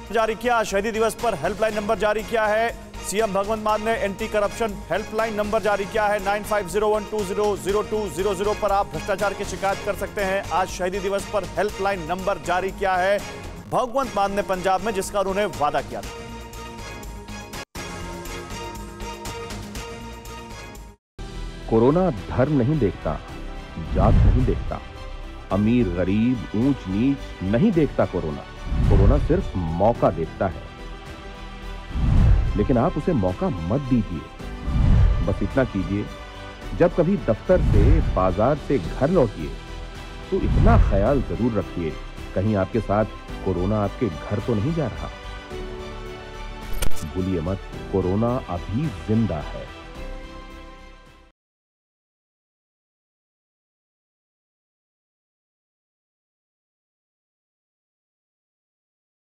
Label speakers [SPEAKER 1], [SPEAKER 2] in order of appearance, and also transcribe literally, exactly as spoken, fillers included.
[SPEAKER 1] जारी किया। शहीदी दिवस पर हेल्पलाइन नंबर जारी किया है। सीएम भगवंत मान ने एंटी करप्शन हेल्पलाइन नंबर जारी किया है। Nine five zero one two zero zero two zero zero पर आप भ्रष्टाचार की शिकायत कर सकते हैं। आज शहीदी दिवस पर हेल्पलाइन नंबर जारी किया है भगवंत मान ने पंजाब में, जिसका उन्होंने वादा किया था।
[SPEAKER 2] कोरोना धर्म नहीं देखता, जात नहीं देखता, अमीर गरीब ऊंच नीच नहीं देखता। कोरोना कोरोना सिर्फ मौका देखता है, लेकिन आप उसे मौका मत दीजिए। बस इतना कीजिए, जब कभी दफ्तर से बाजार से घर लौटिए तो इतना ख्याल जरूर रखिए कहीं आपके साथ कोरोना आपके घर तो नहीं जा रहा। भूलिए मत, कोरोना अभी जिंदा है।